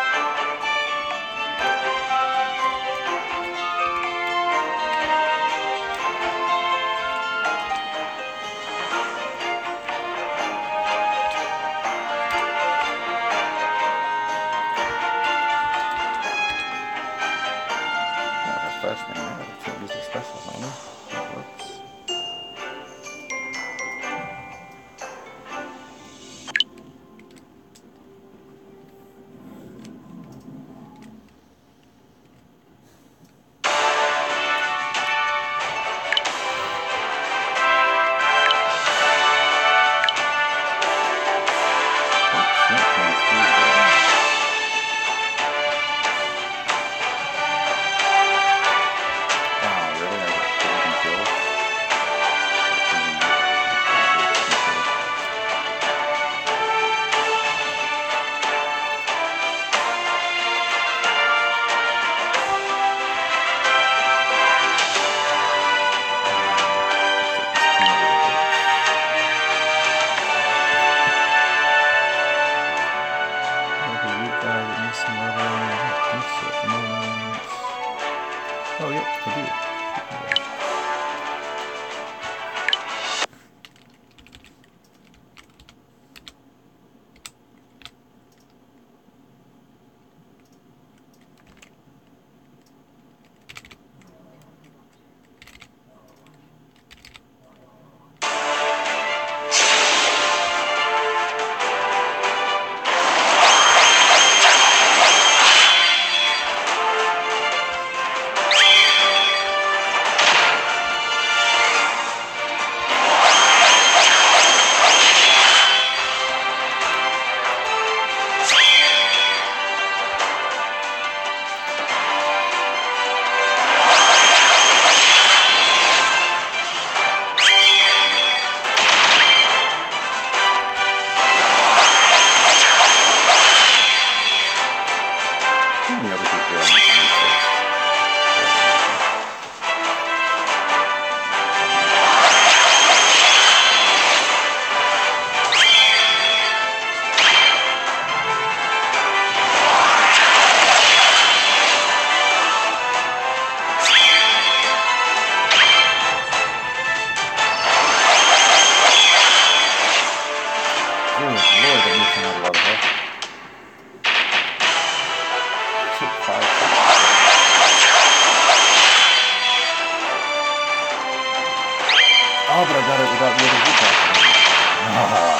Not a freshman, I can't use the specials on him. That works. Oh, yeah, I do. Oh, but I got it without the other wood back.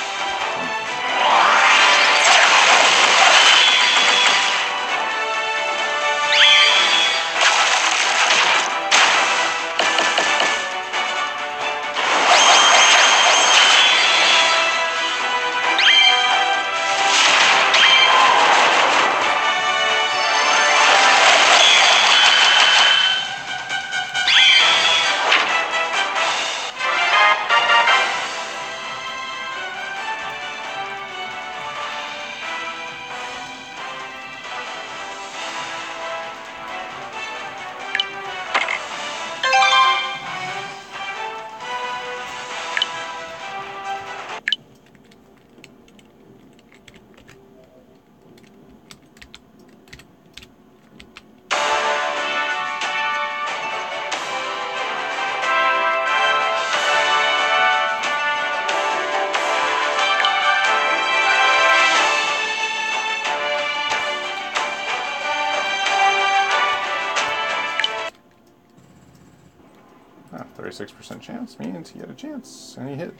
thirty-six percent chance means he had a chance, and he hit.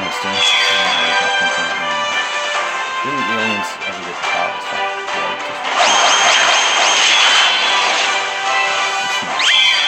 interesting. Do the aliens ever get caught and stuff? Like, just, it's not.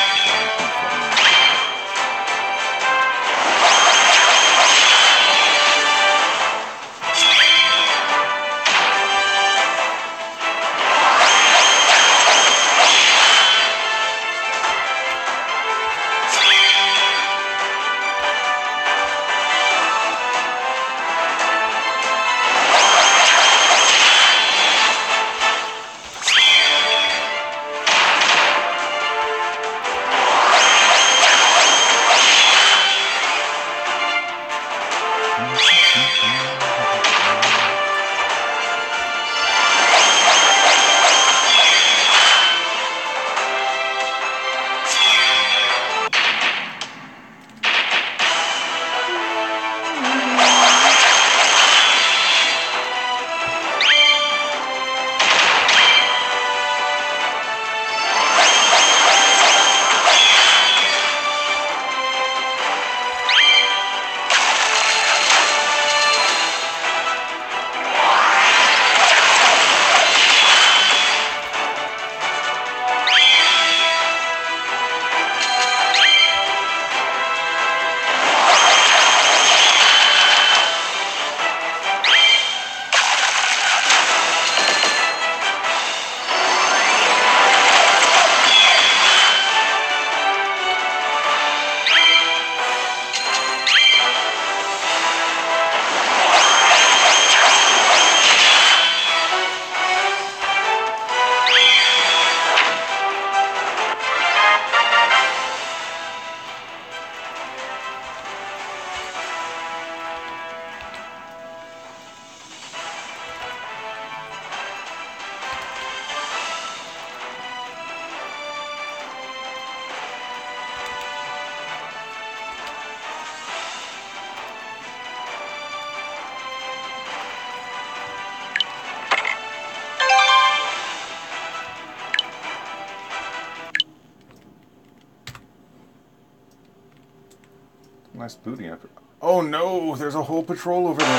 Nice booty effort. Oh no, there's a whole patrol over there.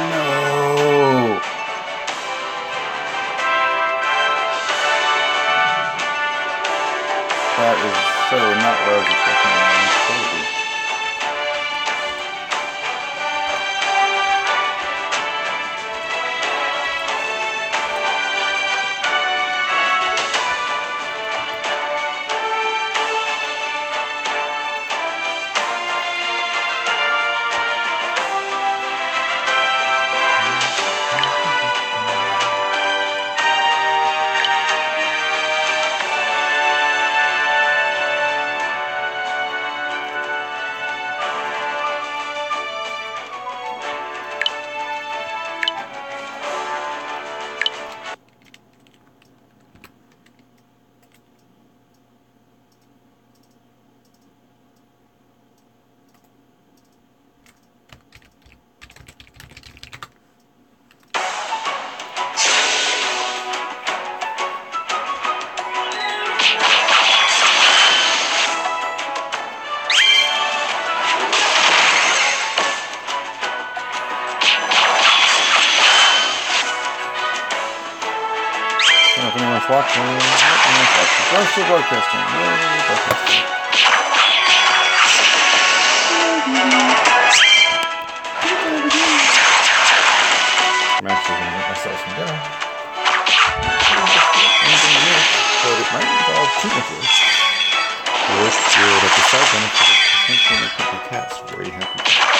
No. That is so not what I was expecting. If anyone's watching, anyone's watching. So I'm still broadcasting. Yay, broadcasting. I'm actually going to get myself some dinner. But it might involve teenagers. Which would, at the side benefit of potentially making the cats very happy.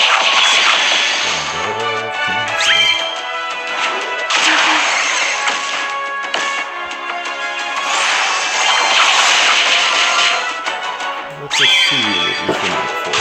Let's just see what we can look for.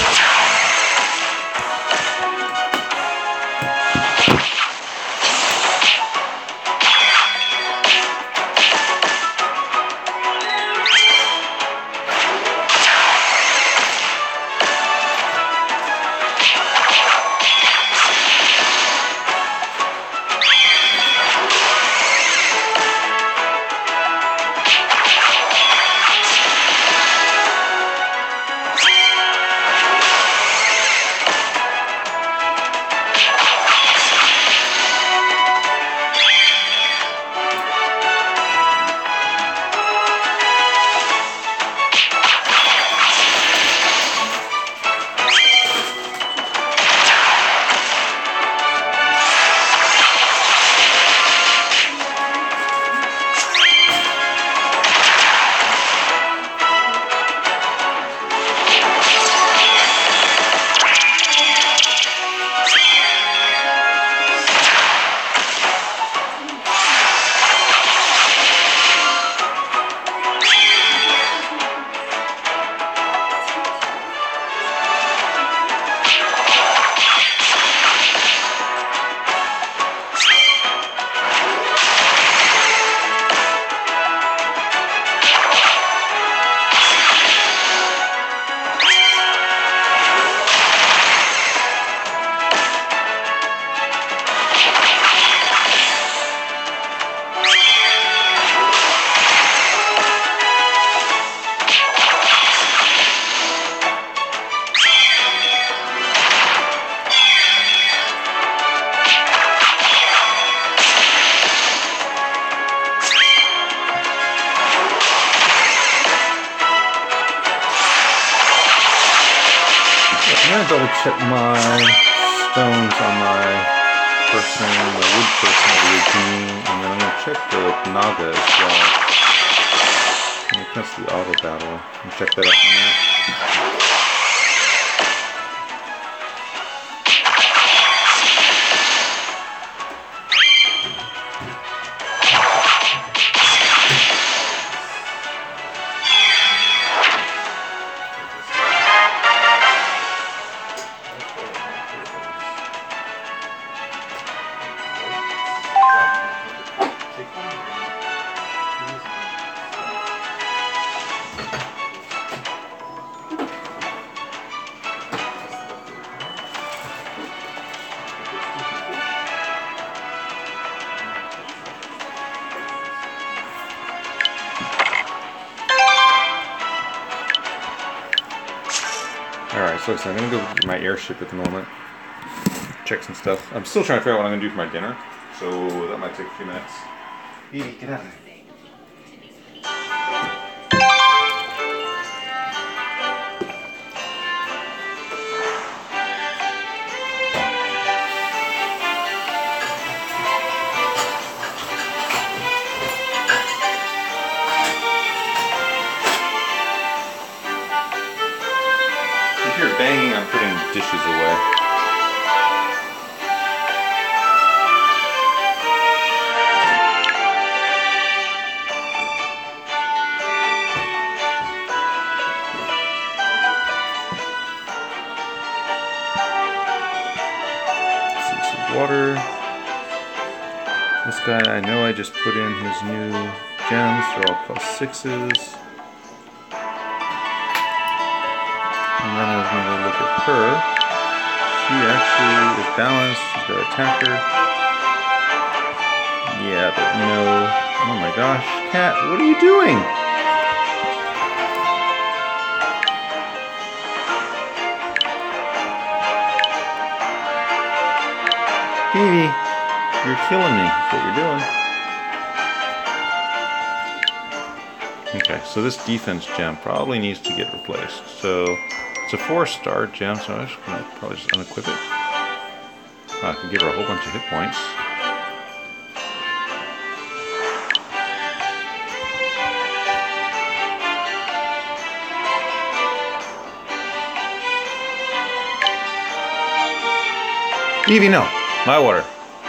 also got to check my stones on my person, the wood person of the Eugene, and then I'm going to check the Naga as well. I'm going to test the auto battle and check that out in a minute. Alright, so I'm going to go to my airship at the moment, check some stuff. I'm still trying to figure out what I'm going to do for my dinner, so that might take a few minutes. Evie, get out of there. Banging, I'm putting dishes away. See some water. This guy, I know I just put in his new gems. They're all plus sixes. And then I was going to look at her. She actually is balanced. She's got attacker. Yeah, but no. Oh my gosh, cat, what are you doing? Evie, you're killing me. That's what you're doing. Okay, so this defense gem probably needs to get replaced. So it's a four-star gem, so I'm just gonna probably just unequip it. Oh, I can give her a whole bunch of hit points. Evie, no! My water.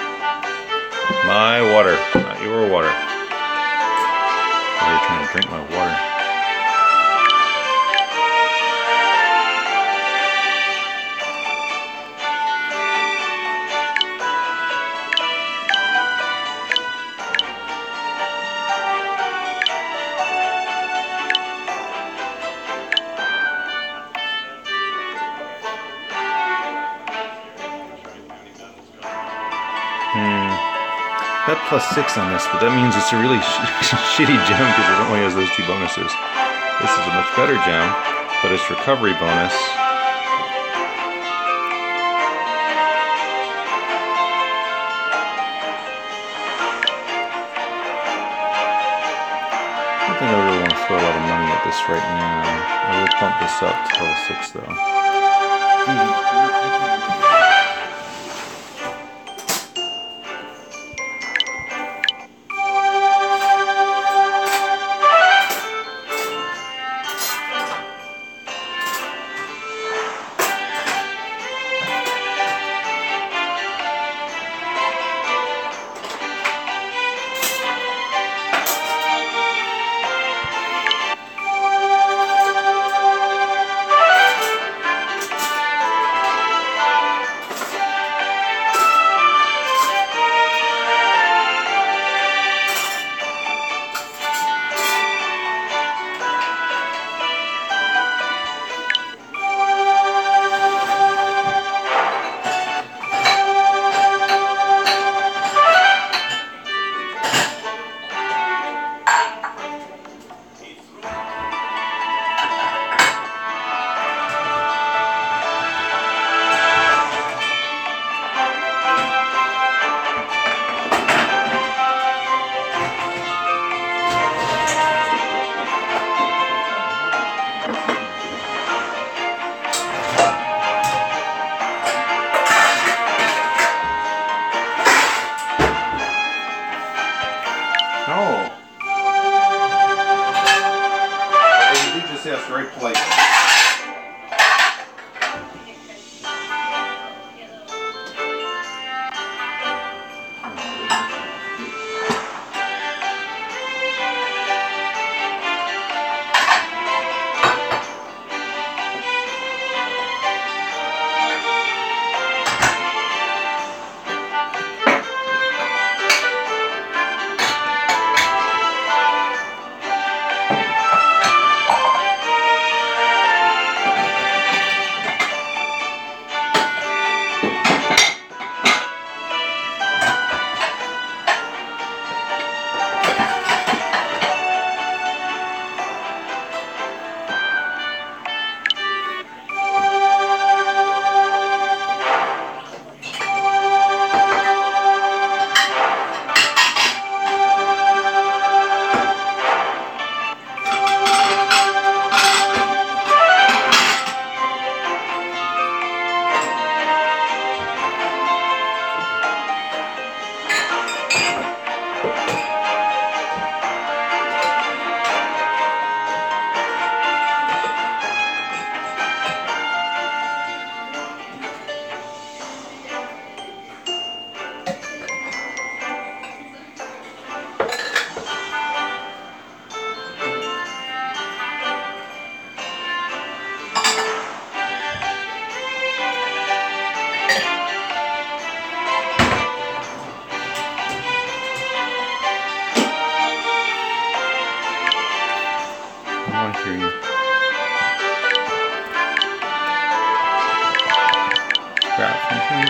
My water, not your water. Oh, you're trying to drink my water. Got plus six on this, but that means it's a really sh shitty gem because it only has those two bonuses. This is a much better gem, but it's recovery bonus. I don't think I really want to throw a lot of money at this right now. I will pump this up to level six though.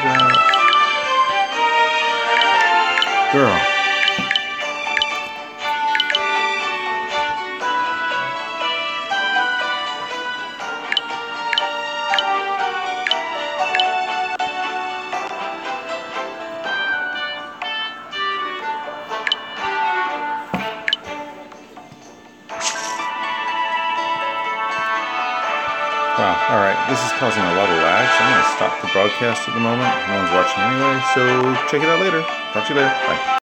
photograph. Girl. Wow, alright, this is causing a lot of lag, so I'm going to stop the broadcast at the moment. No one's watching anyway, so check it out later. Talk to you later. Bye.